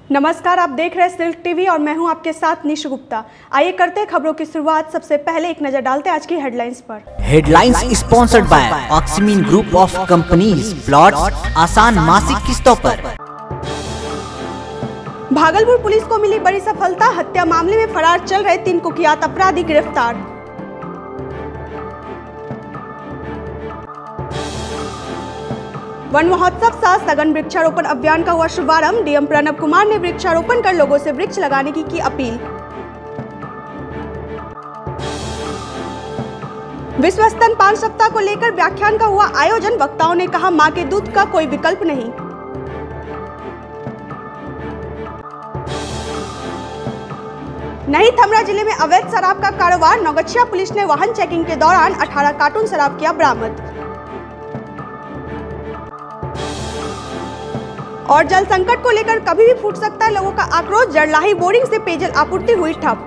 नमस्कार, आप देख रहे हैं सिल्क टीवी और मैं हूं आपके साथ निशु गुप्ता। आइए करते हैं खबरों की शुरुआत। सबसे पहले एक नजर डालते हैं आज की हेडलाइंस पर। हेडलाइंस स्पॉन्सर्ड बाय ऑक्सीमीन ग्रुप ऑफ कंपनीज। प्लॉट्स आसान मासिक किस्तों पर। भागलपुर पुलिस को मिली बड़ी सफलता, हत्या मामले में फरार चल रहे 3 कुख्यात अपराधी गिरफ्तार। वन महोत्सव साथ सघन वृक्षारोपण अभियान का हुआ शुभारंभ। डीएम प्रणब कुमार ने वृक्षारोपण कर लोगों से वृक्ष लगाने की अपील। विश्व स्तनपान सप्ताह को लेकर व्याख्यान का हुआ आयोजन। वक्ताओं ने कहा, मां के दूध का कोई विकल्प नहीं। नहीं थमरा जिले में अवैध शराब का कारोबार। नौगछिया पुलिस ने वाहन चेकिंग के दौरान 18 कार्टून शराब किया बरामद। और जल संकट को लेकर कभी भी फूट सकता है लोगों का आक्रोश। जरलाही बोरिंग से पेयजल आपूर्ति हुई ठप।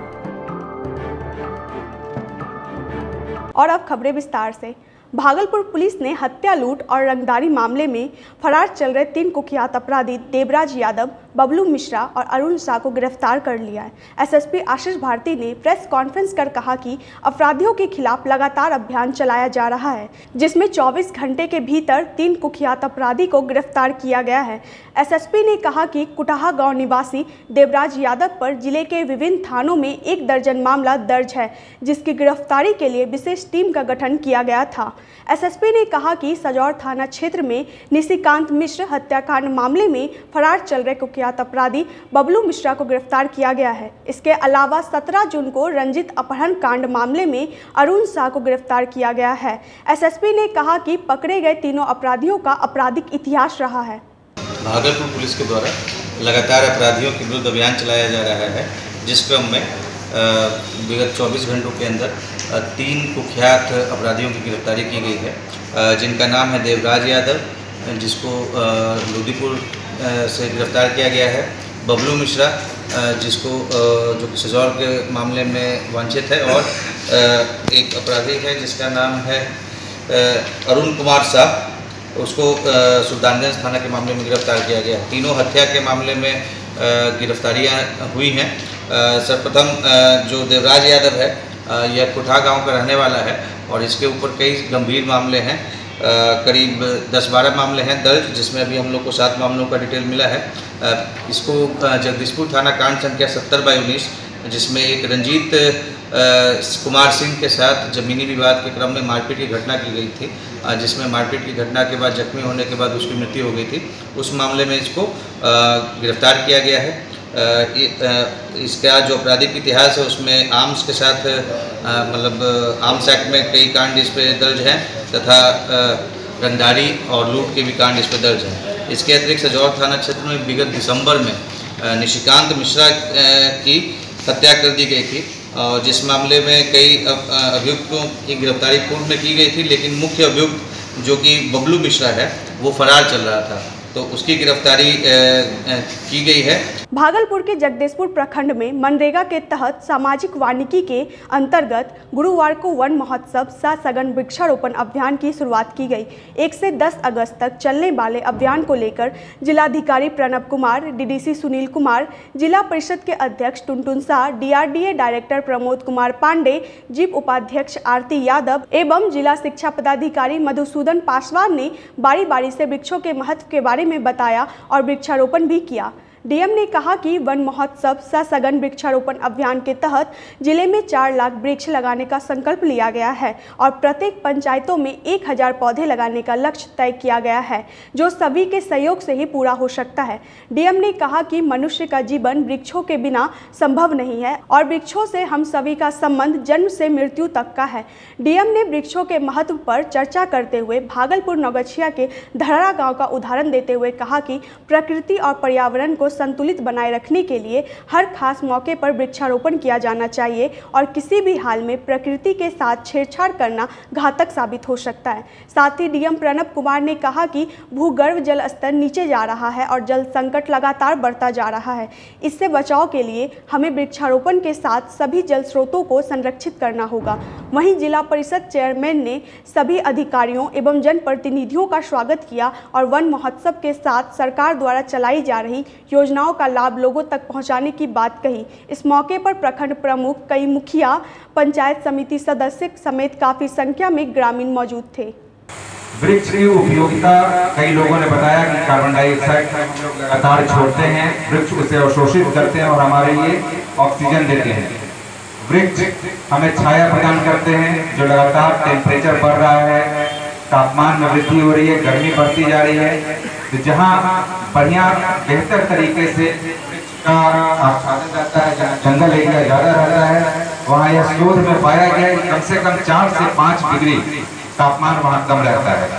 और अब खबरें विस्तार से। भागलपुर पुलिस ने हत्या, लूट और रंगदारी मामले में फरार चल रहे 3 कुख्यात अपराधी देवराज यादव, बबलू मिश्रा और अरुण शाह को गिरफ्तार कर लिया है। एसएसपी आशीष भारती ने प्रेस कॉन्फ्रेंस कर कहा कि अपराधियों के खिलाफ लगातार अभियान चलाया जा रहा है, जिसमें 24 घंटे के भीतर 3 कुख्यात अपराधी को गिरफ्तार किया गया है। एसएसपी ने कहा कि कुटाहा गांव निवासी देवराज यादव पर जिले के विभिन्न थानों में 1 दर्जन मामला दर्ज है, जिसकी गिरफ्तारी के लिए विशेष टीम का गठन किया गया था। एसएसपी ने कहा कि सजौर थाना क्षेत्र में निशिकांत मिश्र हत्याकांड मामले में फरार चल रहे कुख्यात अपराधी बबलू मिश्रा को गिरफ्तार किया गया है। इसके अलावा 17 जून को रंजित अपहरण कांड मामले में अरुण शाह को गिरफ्तार किया गया है। एसएसपी ने कहा कि पकड़े गए तीनों अपराधियों का आपराधिक इतिहास रहा है। भागलपुर पुलिस के द्वारा लगातार अपराधियों के विरुद्ध अभियान चलाया जा रहा है, जिस क्रम में विगत 24 घंटों के अंदर 3 कुख्यात अपराधियों की गिरफ्तारी की गई है, जिनका नाम है देवराज यादव, जिसको लोदीपुर से गिरफ्तार किया गया है, बबलू मिश्रा, जिसको जो कि सजौर के मामले में वांछित है, और एक अपराधी है जिसका नाम है अरुण कुमार शाह, उसको सुल्तानगंज थाना के मामले में गिरफ्तार किया गया है। तीनों हत्या के मामले में गिरफ्तारियां हुई हैं। सर्वप्रथम जो देवराज यादव है, यह कुटाहा गांव का रहने वाला है और इसके ऊपर कई गंभीर मामले हैं। करीब 10-12 मामले हैं दर्ज, जिसमें अभी हम लोग को 7 मामलों का डिटेल मिला है। इसको जगदीशपुर थाना कांड संख्या 70/19, जिसमें एक रंजीत कुमार सिंह के साथ ज़मीनी विवाद के क्रम में मारपीट की घटना की गई थी, जिसमें मारपीट की घटना के बाद जख्मी होने के बाद उसकी मृत्यु हो गई थी। उस मामले में इसको गिरफ्तार किया गया है। इसका जो आपराधिक इतिहास है उसमें आर्म्स के साथ मतलब आर्म्स एक्ट में कई कांड इस पर दर्ज हैं, तथा रंगदारी और लूट के भी कांड इस पर दर्ज हैं। इसके अतिरिक्त सजौर थाना क्षेत्र में विगत दिसंबर में निशिकांत मिश्रा की हत्या कर दी गई थी, और जिस मामले में कई अभियुक्तों की गिरफ्तारी पूर्व में की गई थी, लेकिन मुख्य अभियुक्त जो कि बबलू मिश्रा है वो फरार चल रहा था, तो उसकी गिरफ्तारी की गई है। भागलपुर के जगदीशपुर प्रखंड में मनरेगा के तहत सामाजिक वानिकी के अंतर्गत गुरुवार को वन महोत्सव सह सघन वृक्षारोपण अभियान की शुरुआत की गई। 1 से 10 अगस्त तक चलने वाले अभियान को लेकर जिलाधिकारी प्रणब कुमार, डीडीसी सुनील कुमार, जिला परिषद के अध्यक्ष टुनटुन शाह, डीआरडीए डायरेक्टर प्रमोद कुमार पांडे, जीप उपाध्यक्ष आरती यादव एवं जिला शिक्षा पदाधिकारी मधुसूदन पासवान ने बारी बारी से वृक्षों के महत्व के बारे में बताया और वृक्षारोपण भी किया। डीएम ने कहा कि वन महोत्सव सह सघन वृक्षारोपण अभियान के तहत जिले में 4 लाख वृक्ष लगाने का संकल्प लिया गया है और प्रत्येक पंचायतों में 1000 पौधे लगाने का लक्ष्य तय किया गया है, जो सभी के सहयोग से ही पूरा हो सकता है। डीएम ने कहा कि मनुष्य का जीवन वृक्षों के बिना संभव नहीं है और वृक्षों से हम सभी का संबंध जन्म से मृत्यु तक का है। डीएम ने वृक्षों के महत्व पर चर्चा करते हुए भागलपुर नौगछिया के धरहरा गाँव का उदाहरण देते हुए कहा कि प्रकृति और पर्यावरण को संतुलित बनाए रखने के लिए हर खास मौके पर वृक्षारोपण किया जाना चाहिए और किसी भी हाल में प्रकृति के साथ छेड़छाड़ करना घातक साबित हो सकता है। साथ ही डीएम प्रणब कुमार ने कहा कि भूगर्भ जल स्तर नीचे जा रहा है और जल संकट लगातार बढ़ता जा रहा है। इससे बचाव के लिए हमें वृक्षारोपण के साथ सभी जल स्रोतों को संरक्षित करना होगा। वहीं जिला परिषद चेयरमैन ने सभी अधिकारियों एवं जनप्रतिनिधियों का स्वागत किया और वन महोत्सव के साथ सरकार द्वारा चलाई जा रही योजनाओं का लाभ लोगों तक पहुंचाने की बात कही। इस मौके पर प्रखंड प्रमुख, कई मुखिया, पंचायत समिति सदस्य समेत काफी संख्या में ग्रामीण मौजूद थे। वृक्ष की उपयोगिता कई लोगों ने बताया कि कार्बन डाइऑक्साइड हम लोग लगातार छोड़ते हैं, वृक्ष उसे अवशोषित करते हैं और हमारे लिए ऑक्सीजन देते हैं। वृक्ष हमें छाया प्रदान करते हैं, जो लगातार टेम्परेचर बढ़ रहा है, तापमान में वृद्धि हो रही है, गर्मी बढ़ती जा रही है। तो जहाँ बढ़िया बेहतर तरीके से वृक्ष का आच्छादन रहता है, जहाँ जंगल एरिया ज़्यादा रहता है, वहाँ यह शोध में पाया गया कि कम से कम 4 से 5 डिग्री तापमान वहाँ कम रहता है।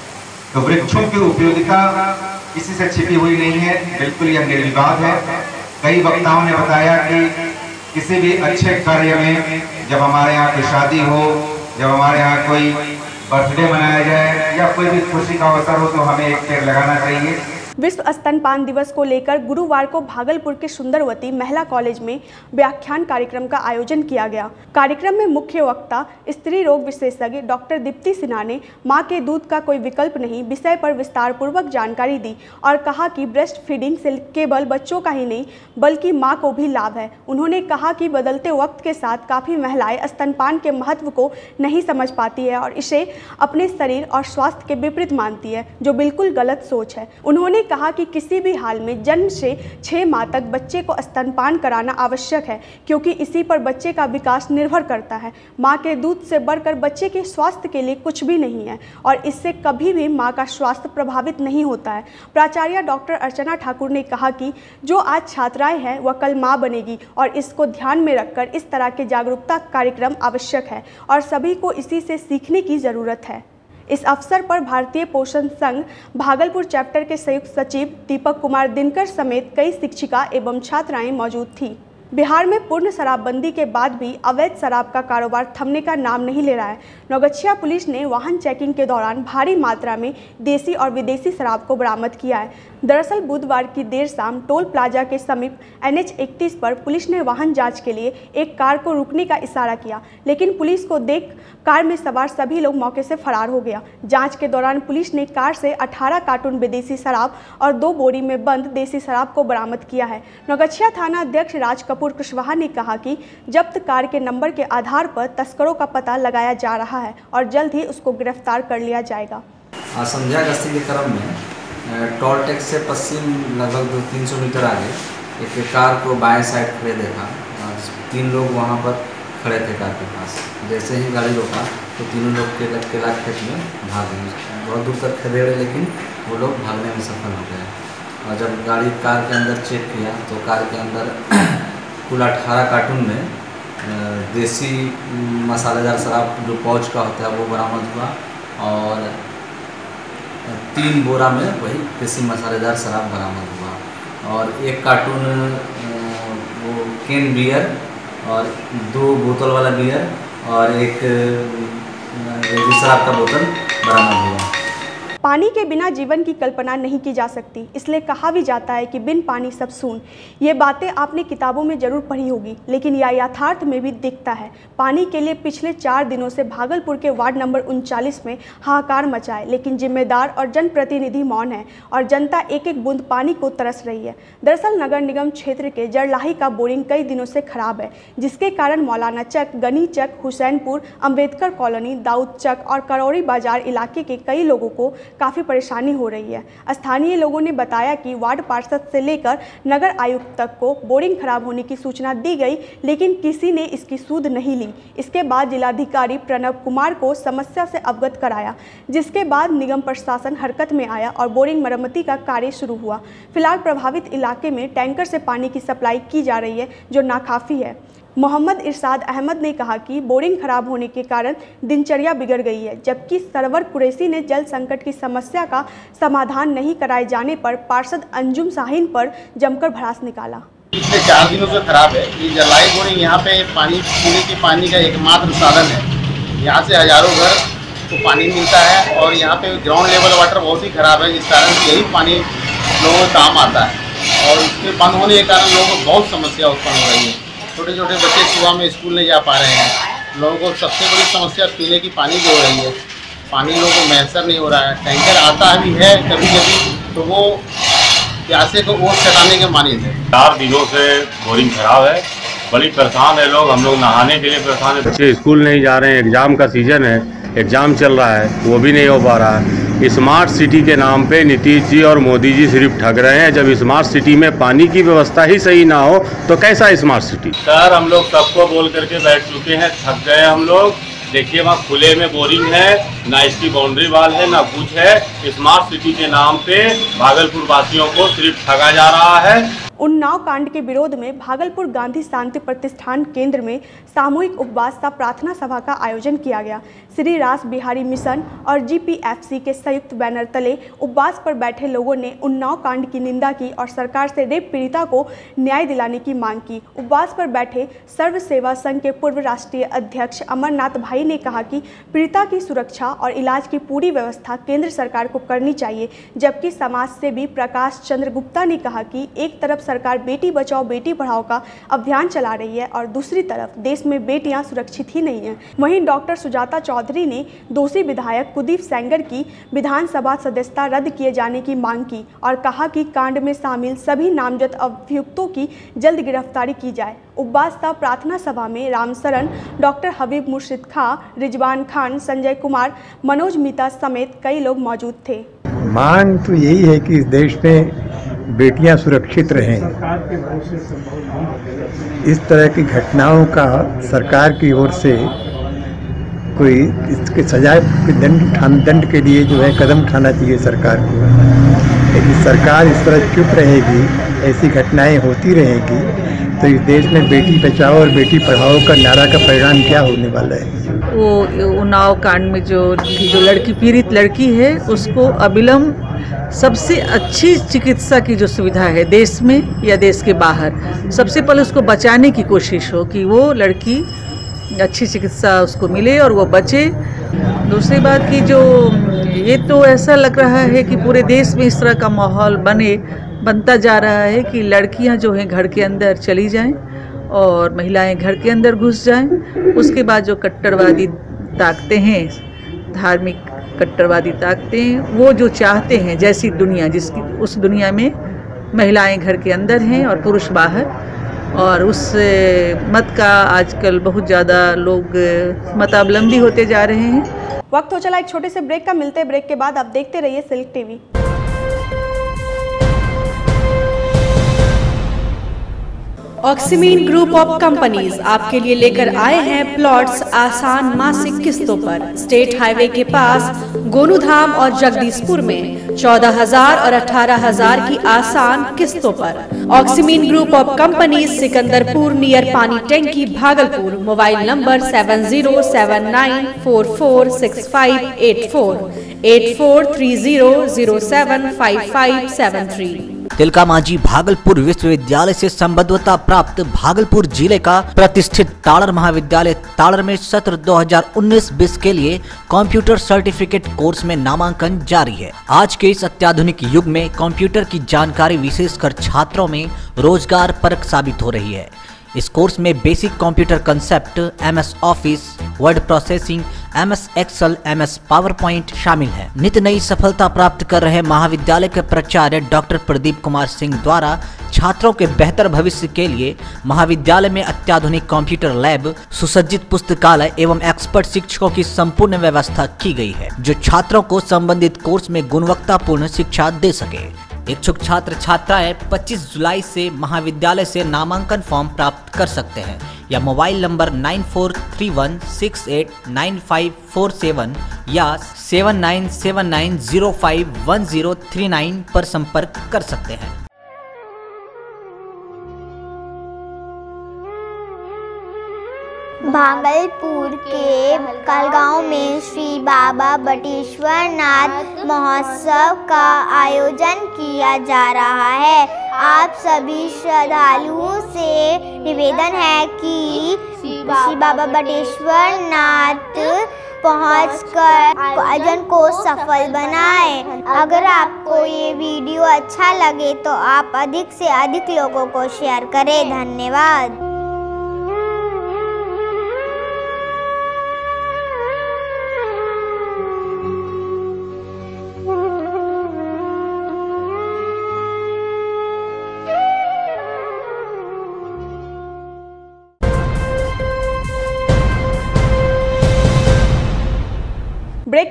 तो वृक्षों की उपयोगिता किसी से छिपी हुई नहीं है, बिल्कुल यह निर्विवाद है। कई वक्ताओं ने बताया कि किसी भी अच्छे कार्य में, जब हमारे यहाँ कोई शादी हो, जब हमारे यहाँ कोई बर्थडे मनाया जाए या कोई भी खुशी का अवसर हो, तो हमें एक पेड़ लगाना चाहिए। विश्व स्तनपान दिवस को लेकर गुरुवार को भागलपुर के सुंदरवती महिला कॉलेज में व्याख्यान कार्यक्रम का आयोजन किया गया। कार्यक्रम में मुख्य वक्ता स्त्री रोग विशेषज्ञ डॉक्टर दीप्ति सिन्हा ने मां के दूध का कोई विकल्प नहीं विषय पर विस्तार पूर्वक जानकारी दी और कहा कि ब्रेस्ट फीडिंग से केवल बच्चों का ही नहीं बल्कि मां को भी लाभ है। उन्होंने कहा कि बदलते वक्त के साथ काफ़ी महिलाएं स्तनपान के महत्व को नहीं समझ पाती है और इसे अपने शरीर और स्वास्थ्य के विपरीत मानती है, जो बिल्कुल गलत सोच है। उन्होंने कहा कि किसी भी हाल में जन्म से 6 माह तक बच्चे को स्तनपान कराना आवश्यक है, क्योंकि इसी पर बच्चे का विकास निर्भर करता है। मां के दूध से बढ़कर बच्चे के स्वास्थ्य के लिए कुछ भी नहीं है और इससे कभी भी मां का स्वास्थ्य प्रभावित नहीं होता है। प्राचार्य डॉक्टर अर्चना ठाकुर ने कहा कि जो आज छात्राएं हैं वह कल मां बनेगी और इसको ध्यान में रखकर इस तरह के जागरूकता कार्यक्रम आवश्यक है और सभी को इसी से सीखने की ज़रूरत है। इस अवसर पर भारतीय पोषण संघ भागलपुर चैप्टर के संयुक्त सचिव दीपक कुमार दिनकर समेत कई शिक्षिका एवं छात्राएं मौजूद थी। बिहार में पूर्ण शराबबंदी के बाद भी अवैध शराब का कारोबार थमने का नाम नहीं ले रहा है। नौगछिया पुलिस ने वाहन चेकिंग के दौरान भारी मात्रा में देसी और विदेशी शराब को बरामद किया है। दरअसल बुधवार की देर शाम टोल प्लाजा के समीप NH 31 पर पुलिस ने वाहन जांच के लिए एक कार को रुकने का इशारा किया, लेकिन पुलिस को देख कार में सवार सभी लोग मौके से फरार हो गया। जांच के दौरान पुलिस ने कार से 18 कार्टून विदेशी शराब और 2 बोरी में बंद देसी शराब को बरामद किया है। नौगछिया थाना अध्यक्ष राज कपूर कुशवाहा ने कहा कि जब्त कार के नंबर के आधार पर तस्करों का पता लगाया जा रहा है और जल्द ही उसको गिरफ्तार कर लिया जाएगा। संध्या गश्ती के क्रम में टोल टैक्स से पश्चिम लगभग 300 मीटर आगे एक कार को बाएं साइड खड़े देखा। 3 लोग वहां पर खड़े थे कार के पास। जैसे ही गाड़ी रोका तो तीनों लोग केला खेत में भाग गए। बहुत दूर तक खड़े रहे, लेकिन वो लोग भागने में सफल हो गए। और जब गाड़ी कार के अंदर चेक किया तो कार के अंदर कुल 18 कार्टून में देसी मसालेदार शराब जो पाउच का होता है वो बरामद हुआ और 3 बोरा में वही देसी मसालेदार शराब बरामद हुआ और 1 कार्टून वो कैन बियर और 2 बोतल वाला बियर और एक शराब का बोतल बरामद हुआ। पानी के बिना जीवन की कल्पना नहीं की जा सकती, इसलिए कहा भी जाता है कि बिन पानी सब सून। ये बातें आपने किताबों में जरूर पढ़ी होगी, लेकिन यह यथार्थ में भी दिखता है। पानी के लिए पिछले 4 दिनों से भागलपुर के वार्ड नंबर 39 में हाहाकार मचा है, लेकिन जिम्मेदार और जनप्रतिनिधि मौन है और जनता एक एक बूंद पानी को तरस रही है। दरअसल नगर निगम क्षेत्र के जरलाही का बोरिंग कई दिनों से खराब है, जिसके कारण मौलाना चक, गनी चक, हुसैनपुर, अम्बेडकर कॉलोनी, दाऊद चक और करौरी बाजार इलाके के कई लोगों को काफ़ी परेशानी हो रही है। स्थानीय लोगों ने बताया कि वार्ड पार्षद से लेकर नगर आयुक्त तक को बोरिंग खराब होने की सूचना दी गई, लेकिन किसी ने इसकी सूद नहीं ली। इसके बाद जिलाधिकारी प्रणव कुमार को समस्या से अवगत कराया, जिसके बाद निगम प्रशासन हरकत में आया और बोरिंग मरम्मती का कार्य शुरू हुआ। फिलहाल प्रभावित इलाके में टैंकर से पानी की सप्लाई की जा रही है, जो नाकाफ़ी है। मोहम्मद इरशाद अहमद ने कहा कि बोरिंग खराब होने के कारण दिनचर्या बिगड़ गई है, जबकि सरवर कुरैशी ने जल संकट की समस्या का समाधान नहीं कराए जाने पर पार्षद अंजुम शाहीन पर जमकर भड़ास निकाला। पिछले 4 दिनों से खराब है। ये जरलाई बोरिंग यहाँ पे पानी पीने के पानी का एकमात्र साधन है। यहाँ से हजारों घर को पानी मिलता है और यहाँ पे ग्राउंड लेवल वाटर बहुत ही खराब है, जिस कारण यही पानी लोगों को काम आता है और इसके बंद होने के कारण लोगों को बहुत समस्या उत्पन्न हो रही है। छोटे छोटे बच्चे सुबह में स्कूल नहीं जा पा रहे हैं। लोगों को सबसे बड़ी समस्या पीने की पानी की हो रही है। पानी लोगों को मैसर नहीं हो रहा है। टैंकर आता भी है कभी कभी तो वो प्यासे को ओस चटाने के मानी थे। 4 दिनों से बोरिंग खराब है, बड़ी परेशान है लोग। हम लोग नहाने के लिए परेशान है, बच्चे स्कूल नहीं जा रहे हैं, एग्जाम का सीजन है, एग्जाम चल रहा है, वो भी नहीं हो पा रहा है। स्मार्ट सिटी के नाम पे नीतीश जी और मोदी जी सिर्फ ठग रहे हैं। जब स्मार्ट सिटी में पानी की व्यवस्था ही सही ना हो तो कैसा स्मार्ट सिटी। सर हम लोग सबको बोल करके बैठ चुके हैं, थक गए हम लोग। देखिए वहाँ खुले में बोरिंग है, ना इसकी बाउंड्री वाल है, ना कुछ है। स्मार्ट सिटी के नाम पे भागलपुर वासियों को सिर्फ ठगा जा रहा है। उन्नाव कांड के विरोध में भागलपुर गांधी शांति प्रतिष्ठान केंद्र में सामूहिक उपवास व प्रार्थना सभा का आयोजन किया गया। श्री रास बिहारी मिशन और जीपीएफसी के संयुक्त बैनर तले उपवास पर बैठे लोगों ने उन्नाव कांड की निंदा की और सरकार से रेप पीड़िता को न्याय दिलाने की मांग की। उपवास पर बैठे सर्व सेवा संघ के पूर्व राष्ट्रीय अध्यक्ष अमरनाथ भाई ने कहा कि पीड़िता की सुरक्षा और इलाज की पूरी व्यवस्था केंद्र सरकार को करनी चाहिए, जबकि समाज सेवी प्रकाश चंद्र गुप्ता ने कहा कि एक तरफ सरकार बेटी बचाओ बेटी पढ़ाओ का अभियान चला रही है और दूसरी तरफ देश में बेटियां सुरक्षित ही नहीं हैं। वहीं डॉक्टर सुजाता चौधरी ने दोषी विधायक कुलदीप सेंगर की विधानसभा सदस्यता रद्द किए जाने की मांग की और कहा कि कांड में शामिल सभी नामजद अभियुक्तों की जल्द गिरफ्तारी की जाए। उपवास व प्रार्थना सभा में रामशरण, डॉक्टर हबीब मुर्शिद खां, रिजवान खान, संजय कुमार, मनोज मीता समेत कई लोग मौजूद थे। मांग तो यही है कि इस देश में बेटियां सुरक्षित रहें। इस तरह की घटनाओं का सरकार की ओर से कोई इसके सजाए दंड के लिए जो है कदम उठाना चाहिए सरकार को। लेकिन सरकार इस तरह चुप रहेगी, ऐसी घटनाएं होती रहेगी तो इस देश में बेटी बचाओ और बेटी पढ़ाओ का नारा का परिणाम क्या होने वाला है। वो उन्नाव कांड में जो लड़की पीड़ित लड़की है उसको अविलंब सबसे अच्छी चिकित्सा की जो सुविधा है देश में या देश के बाहर, सबसे पहले उसको बचाने की कोशिश हो कि वो लड़की अच्छी चिकित्सा उसको मिले और वो बचे। दूसरी बात की जो ये तो ऐसा लग रहा है कि पूरे देश में इस तरह का माहौल बनता जा रहा है कि लड़कियां जो हैं घर के अंदर चली जाएं और महिलाएं घर के अंदर घुस जाएं। उसके बाद जो कट्टरवादी ताकतें हैं, धार्मिक कट्टरवादी ताकतें, वो जो चाहते हैं जैसी दुनिया जिसकी उस दुनिया में महिलाएं घर के अंदर हैं और पुरुष बाहर, और उस मत का आजकल बहुत ज़्यादा लोग मतावलंबी होते जा रहे हैं। वक्त हो चला एक छोटे से ब्रेक का, मिलते ब्रेक के बाद आप देखते रहिए सिल्क टीवी। ऑक्सीमीन ग्रुप ऑफ कंपनीज आपके लिए लेकर आए हैं प्लॉट्स आसान मासिक किस्तों पर। स्टेट हाईवे के पास गोनूधाम और जगदीशपुर में 14,000 और 18,000 की आसान किस्तों पर। ऑक्सीमीन group of companies, Sikandarpur near पानी टैंकी, भागलपुर। Mobile number 7079446584 8430075573। तिलका मांझी भागलपुर विश्वविद्यालय से संबद्धता प्राप्त भागलपुर जिले का प्रतिष्ठित ताड़र महाविद्यालय ताड़र में सत्र 2019-20 के लिए कंप्यूटर सर्टिफिकेट कोर्स में नामांकन जारी है। आज के इस अत्याधुनिक युग में कंप्यूटर की जानकारी विशेषकर छात्रों में रोजगार परक साबित हो रही है। इस कोर्स में basic computer concept, MS office, word processing, MS excel, MS power point शामिल है। नित नई सफलता प्राप्त कर रहे महाविद्यालय के प्राचार्य डॉक्टर प्रदीप कुमार सिंह द्वारा छात्रों के बेहतर भविष्य के लिए महाविद्यालय में अत्याधुनिक कंप्यूटर लैब, सुसज्जित पुस्तकालय एवं एक्सपर्ट शिक्षकों की संपूर्ण व्यवस्था की गई है, जो छात्रों को संबंधित कोर्स में गुणवत्तापूर्ण शिक्षा दे सके। इच्छुक छात्र छात्राएं 25 जुलाई से महाविद्यालय से नामांकन फॉर्म प्राप्त कर सकते हैं या मोबाइल नंबर 9431689547 या 7979051039 पर संपर्क कर सकते हैं। भागलपुर के कलगांव में श्री बाबा बटेश्वर नाथ महोत्सव का आयोजन किया जा रहा है। आप सभी श्रद्धालुओं से निवेदन है कि श्री बाबा बटेश्वर नाथ पहुंचकर आयोजन को सफल बनाएं। अगर आपको ये वीडियो अच्छा लगे तो आप अधिक से अधिक लोगों को शेयर करें। धन्यवाद।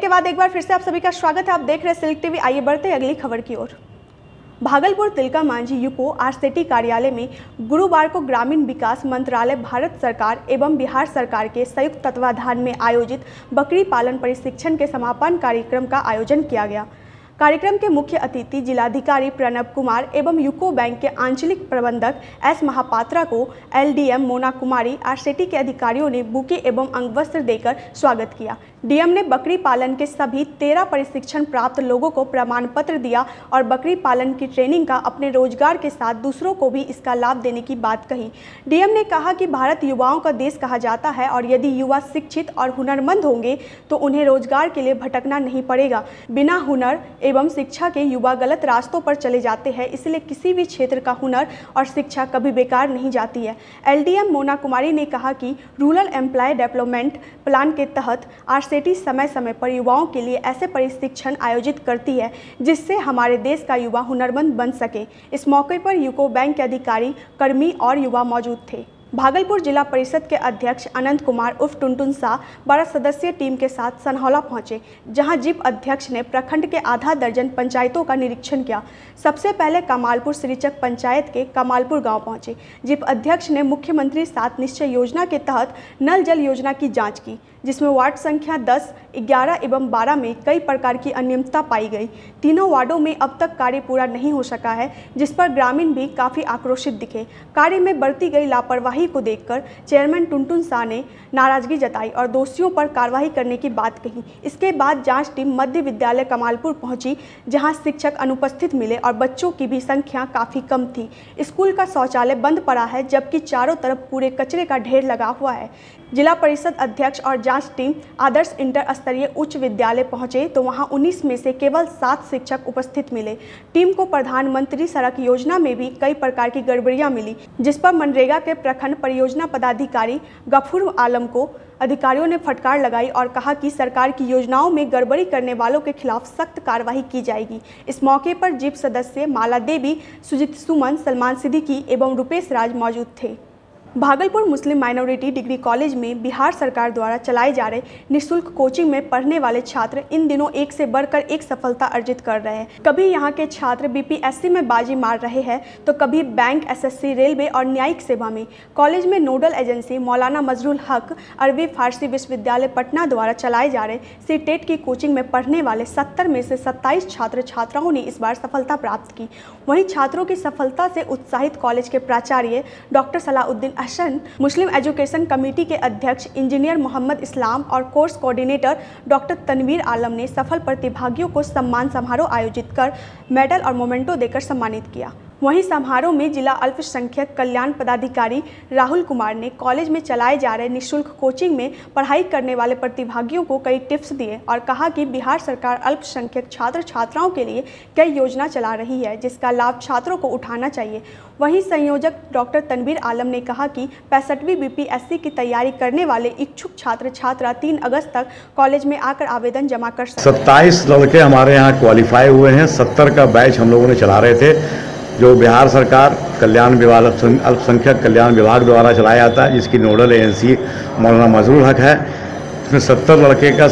के बाद एक बार फिर से आप सभी का स्वागत है। आप देख रहे हैं सिल्क टीवी। आइए बढ़ते हैं अगली खबर की ओर। भागलपुर तिलका मांझी यूपो आरसेटी कार्यालय में गुरुवार को ग्रामीण विकास मंत्रालय भारत सरकार एवं बिहार सरकार के संयुक्त तत्वाधान में आयोजित बकरी पालन प्रशिक्षण के समापन कार्यक्रम का आयोजन किया गया। कार्यक्रम के मुख्य अतिथि जिलाधिकारी प्रणव कुमार एवं यूको बैंक के आंचलिक प्रबंधक एस महापात्रा को एलडीएम मोना कुमारी आरसेटी के अधिकारियों ने बुके एवं अंगवस्त्र देकर स्वागत किया। डीएम ने बकरी पालन के सभी 13 प्रशिक्षण प्राप्त लोगों को प्रमाण पत्र दिया और बकरी पालन की ट्रेनिंग का अपने रोजगार के साथ दूसरों को भी इसका लाभ देने की बात कही। डीएम ने कहा कि भारत युवाओं का देश कहा जाता है और यदि युवा शिक्षित और हुनरमंद होंगे तो उन्हें रोजगार के लिए भटकना नहीं पड़ेगा। बिना हुनर एवं शिक्षा के युवा गलत रास्तों पर चले जाते हैं, इसलिए किसी भी क्षेत्र का हुनर और शिक्षा कभी बेकार नहीं जाती है। एलडीएम मोना कुमारी ने कहा कि रूरल एम्प्लॉय डेवलपमेंट प्लान के तहत आरसेटी समय समय पर युवाओं के लिए ऐसे प्रशिक्षण आयोजित करती है जिससे हमारे देश का युवा हुनरमंद बन सके। इस मौके पर यूको बैंक के अधिकारी, कर्मी और युवा मौजूद थे। भागलपुर जिला परिषद के अध्यक्ष अनंत कुमार उर्फ टुनटुन शाह 12 सदस्यीय टीम के साथ सनहौला पहुंचे, जहां जिप अध्यक्ष ने प्रखंड के आधा दर्जन पंचायतों का निरीक्षण किया। सबसे पहले कमालपुर श्रीचक पंचायत के कमालपुर गांव पहुंचे। जिप अध्यक्ष ने मुख्यमंत्री 7 निश्चय योजना के तहत नल जल योजना की जांच की, जिसमें वार्ड संख्या 10, 11 एवं 12 में कई प्रकार की अनियमितता पाई गई। तीनों वार्डों में अब तक कार्य पूरा नहीं हो सका है, जिस पर ग्रामीण भी काफ़ी आक्रोशित दिखे। कार्य में बरती गई लापरवाही को देखकर चेयरमैन टुनटुन शाह ने नाराजगी जताई और दोषियों पर कार्रवाई करने की बात कही। इसके बाद जांच टीम मध्य विद्यालय कमालपुर पहुंची, जहां शिक्षक अनुपस्थित मिले और बच्चों की भी संख्या काफ़ी कम थी। स्कूल का शौचालय बंद पड़ा है, जबकि चारों तरफ पूरे कचरे का ढेर लगा हुआ है। जिला परिषद अध्यक्ष और जांच टीम आदर्श इंटर स्तरीय उच्च विद्यालय पहुंचे तो वहां 19 में से केवल 7 शिक्षक उपस्थित मिले। टीम को प्रधानमंत्री सड़क योजना में भी कई प्रकार की गड़बड़ियां मिली, जिस पर मनरेगा के प्रखंड परियोजना पदाधिकारी गफूर आलम को अधिकारियों ने फटकार लगाई और कहा कि सरकार की योजनाओं में गड़बड़ी करने वालों के खिलाफ सख्त कार्रवाई की जाएगी। इस मौके पर जीप सदस्य माला देवी, सुजीत सुमन, सलमान सिद्दीकी एवं रुपेश राज मौजूद थे। Bhagalpur Muslim minority degree college में बिहार सरकार द्वारा चलाए जा रहे निःशुल्क कोचिंग में पढ़ने वाले छात्र इन दिनों एक से बढ़कर एक सफलता अर्जित कर रहे हैं। कभी यहाँ के छात्र बीपीएससी में बाजी मार रहे हैं तो कभी बैंक, एसएससी, रेलवे और न्यायिक सेवा में। कॉलेज में नोडल एजेंसी मौलाना मजरुल हक अरबी फारसी विश्वविद्यालय पटना द्वारा चलाए जा रहे सीटेट की कोचिंग में पढ़ने वाले 70 में से 27 छात्र छात्राओं ने इस बार सफलता प्राप्त की। वहीं छात्रों की सफलता से उत्साहित कॉलेज के प्राचार्य doctor Salahuddin Ahsan, Muslim education committee के अध्यक्ष इंजीनियर मोहम्मद इस्लाम और course coordinator doctor Tanveer Alam ने सफल प्रतिभागियों को सम्मान समारोह आयोजित कर मेडल और मोमेंटो देकर सम्मानित किया। वहीं समारोह में जिला अल्पसंख्यक कल्याण पदाधिकारी राहुल कुमार ने कॉलेज में चलाए जा रहे निःशुल्क कोचिंग में पढ़ाई करने वाले प्रतिभागियों को कई टिप्स दिए और कहा कि बिहार सरकार अल्पसंख्यक छात्र छात्राओं के लिए कई योजना चला रही है, जिसका लाभ छात्रों को उठाना चाहिए। वहीं संयोजक डॉक्टर तनवीर आलम ने कहा कि 65वीं बीपीएससी की तैयारी करने वाले इच्छुक छात्र छात्रा 3 अगस्त तक कॉलेज में आकर आवेदन जमा कर सकते हैं। 27 लड़के हमारे यहाँ क्वालिफाई हुए हैं। 70 का बैच हम लोगों ने चला रहे थे, जो बिहार सरकार कल्याण विभाग अल्पसंख्यक कल्याण विभाग द्वारा चलाया जाता है, जिसकी नोडल एजेंसी मौलाना मजरूल हक है। इसमें 70 लड़के का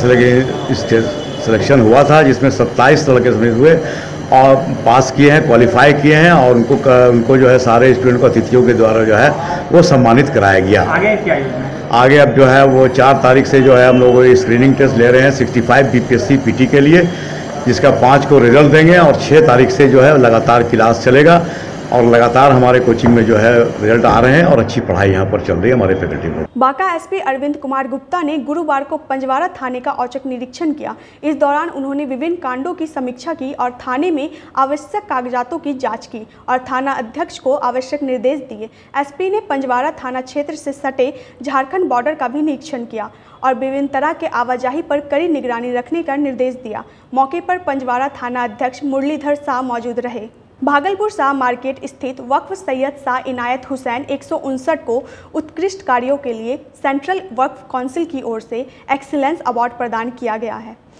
सिलेक्शन हुआ था, जिसमें 27 लड़के सम्मिलित हुए और पास किए हैं, क्वालिफाई किए हैं और उनको जो है सारे स्टूडेंट को अतिथियों के द्वारा जो है वो सम्मानित कराया गया। आगे क्या है? आगे अब जो है वो 4 तारीख से जो है हम लोग स्क्रीनिंग टेस्ट ले रहे हैं 65 बीपीएससी पीटी के लिए, जिसका 5 को रिजल्ट देंगे और 6 तारीख से जो है लगातार क्लास चलेगा और लगातार हमारे कोचिंग में जो है रिजल्ट आ रहे हैं और अच्छी पढ़ाई यहाँ पर चल रही है हमारे फैकल्टी में। बांका एसपी अरविंद कुमार गुप्ता ने गुरुवार को पंजवारा थाने का औचक निरीक्षण किया। इस दौरान उन्होंने विभिन्न कांडों की समीक्षा की और थाने में आवश्यक कागजातों की जांच की और थाना अध्यक्ष को आवश्यक निर्देश दिए। एसपी ने पंजवारा थाना क्षेत्र से सटे झारखंड बॉर्डर का भी निरीक्षण किया और विभिन्न तरह के आवाजाही पर कड़ी निगरानी रखने का निर्देश दिया। मौके पर पंजवारा थाना अध्यक्ष मुरलीधर शाह मौजूद रहे। भागलपुर शाह मार्केट स्थित वक्फ सैयद शाह इनायत हुसैन 159 को उत्कृष्ट कार्यों के लिए सेंट्रल वक्फ काउंसिल की ओर से एक्सीलेंस अवार्ड प्रदान किया गया है।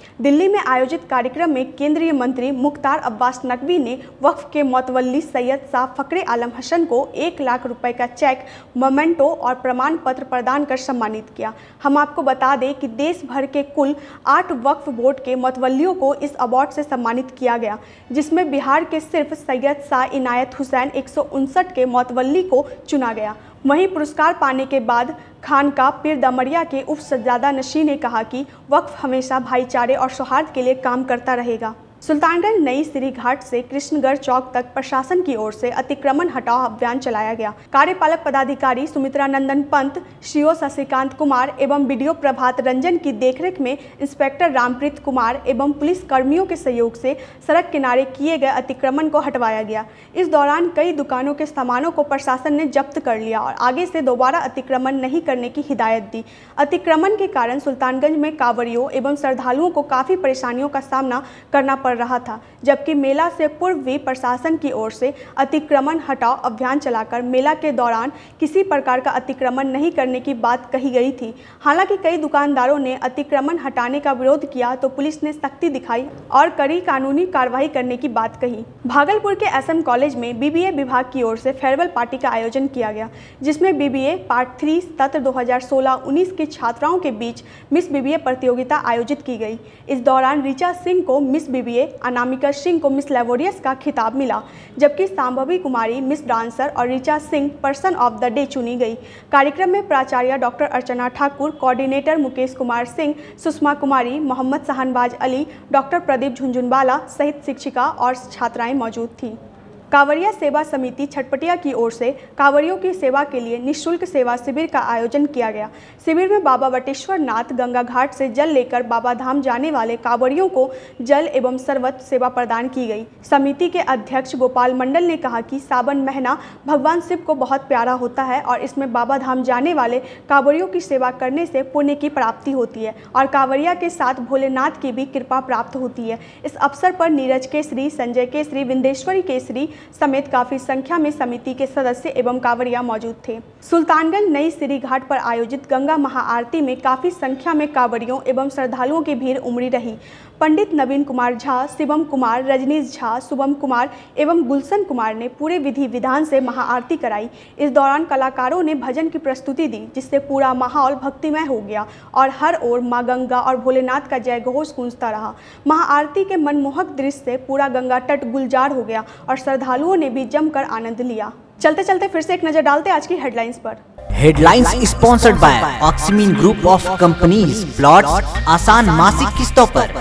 दिल्ली में आयोजित कार्यक्रम में केंद्रीय मंत्री मुख्तार अब्बास नकवी ने वक्फ के मुतवल्ली सैयद शाह फखरे आलम हसन को 1 लाख रुपए का चेक, मोमेंटो और प्रमाण पत्र प्रदान कर सम्मानित किया। हम आपको बता दें कि देश भर के कुल 8 वक्फ बोर्ड के मुतवल्लियों को इस अवार्ड से सम्मानित किया गया, जिसमें बिहार के सिर्फ सैयद शाह इनायत हुसैन 159 के मुतवल्ली को चुना गया। वहीं पुरस्कार पाने के बाद खानका पीर दमरिया के उप सज्जादा नशी ने कहा कि वक्फ हमेशा भाईचारे और सौहार्द के लिए काम करता रहेगा। सुल्तानगंज नई श्री घाट से कृष्णगढ़ चौक तक प्रशासन की ओर से अतिक्रमण हटाओ अभियान चलाया गया। कार्यपालक पदाधिकारी सुमित्रा नंदन पंत, सीओ शशिकांत कुमार एवं बीडीओ प्रभात रंजन की देखरेख में इंस्पेक्टर रामप्रीत कुमार एवं पुलिस कर्मियों के सहयोग से सड़क किनारे किए गए अतिक्रमण को हटवाया गया। इस दौरान कई दुकानों के सामानों को प्रशासन ने जब्त कर लिया और आगे से दोबारा अतिक्रमण नहीं करने की हिदायत दी। अतिक्रमण के कारण सुल्तानगंज में कांवड़ियों एवं श्रद्धालुओं को काफ़ी परेशानियों का सामना करना पड़ रहा था, जबकि मेला से पूर्व भी प्रशासन की ओर से अतिक्रमण हटाओ अभियान चलाकर मेला के दौरान किसी प्रकार का अतिक्रमण नहीं करने की बात कही गई थी। हालांकि कई दुकानदारों ने अतिक्रमण हटाने का विरोध किया तो पुलिस ने सख्ती दिखाई और कड़ी कानूनी कार्रवाई करने की बात कही। भागलपुर के एसएम कॉलेज में बीबीए विभाग की ओर से फेयरवेल पार्टी का आयोजन किया गया, जिसमें बीबीए पार्ट 3 सत्र 2016-19 की छात्राओं के बीच मिस बीबीए प्रतियोगिता आयोजित की गई। इस दौरान ऋचा सिंह को मिस बीबीए, अनामिका सिंह को मिस लेबोरियस का खिताब मिला, जबकि सांभवी कुमारी मिस डांसर और Richa Singh person of the day चुनी गई। कार्यक्रम में प्राचार्य doctor Archana Thakur, coordinator Mukesh Kumar Singh, Sushma Kumari, Mohammad Shahnawaz Ali, doctor Pradeep Jhunjhunwala सहित शिक्षिका और छात्राएं मौजूद थीं। कांवड़िया सेवा समिति छटपटिया की ओर से कांवड़ियों की सेवा के लिए निःशुल्क सेवा शिविर का आयोजन किया गया। शिविर में बाबा वटेश्वर नाथ गंगा घाट से जल लेकर बाबा धाम जाने वाले कांवड़ियों को जल एवं शरबत सेवा प्रदान की गई। समिति के अध्यक्ष गोपाल मंडल ने कहा कि सावन महीना भगवान शिव को बहुत प्यारा होता है और इसमें बाबा धाम जाने वाले कांवड़ियों की सेवा करने से पुण्य की प्राप्ति होती है और कांवड़िया के साथ भोलेनाथ की भी कृपा प्राप्त होती है। इस अवसर पर नीरज केसरी, संजय केसरी, विंदेश्वरी केसरी समेत काफी संख्या में समिति के सदस्य एवं कांवड़िया मौजूद थे। सुल्तानगंज नई श्री घाट पर आयोजित गंगा महाआरती में काफी संख्या में कांवड़ियों एवं श्रद्धालुओं की भीड़ उमड़ी रही। पंडित नवीन कुमार झा, शिवम कुमार, रजनीश झा, शुभम कुमार एवं गुलशन कुमार ने पूरे विधि विधान से महाआरती कराई। इस दौरान कलाकारों ने भजन की प्रस्तुति दी, जिससे पूरा माहौल भक्तिमय हो गया और हर ओर मां गंगा और भोलेनाथ का जय घोष गूंजता रहा। महाआरती के मनमोहक दृश्य से पूरा गंगा तट गुलजार हो गया और श्रद्धालुओं ने भी जमकर आनंद लिया। चलते चलते फिर से एक नजर डालते आज की हेडलाइंस पर। हेडलाइंस स्पॉन्सर्ड बाय ऑक्सीमीन ग्रुप ऑफ कंपनीज, प्लॉट्स आसान मासिक किस्तों पर।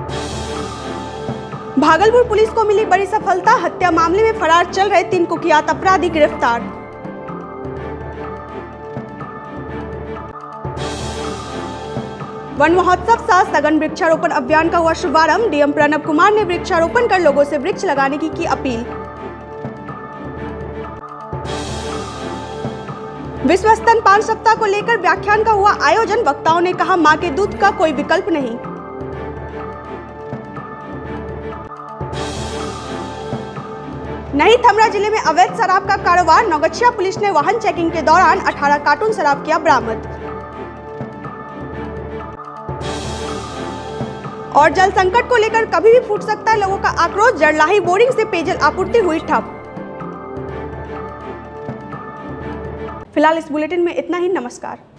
भागलपुर पुलिस को मिली बड़ी सफलता, हत्या मामले में फरार चल रहे 3 कुख्यात अपराधी गिरफ्तार। वन महोत्सव साथ सघन वृक्षारोपण अभियान का हुआ शुभारंभ। डीएम प्रणब कुमार ने वृक्षारोपण कर लोगों से वृक्ष लगाने की अपील। विश्व स्तनपान सप्ताह को लेकर व्याख्यान का हुआ आयोजन। वक्ताओं ने कहा, मां के दूध का कोई विकल्प नहीं। नहीं थमरा जिले में अवैध शराब का कारोबार। नौगछिया पुलिस ने वाहन चेकिंग के दौरान 18 कार्टून शराब किया बरामद। और जल संकट को लेकर कभी भी फूट सकता है लोगों का आक्रोश। जरलाही बोरिंग से पेयजल आपूर्ति हुई ठप। फिलहाल इस बुलेटिन में इतना ही। नमस्कार।